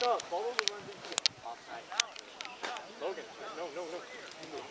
up. Follow the runs into it. Offside. Logan. No.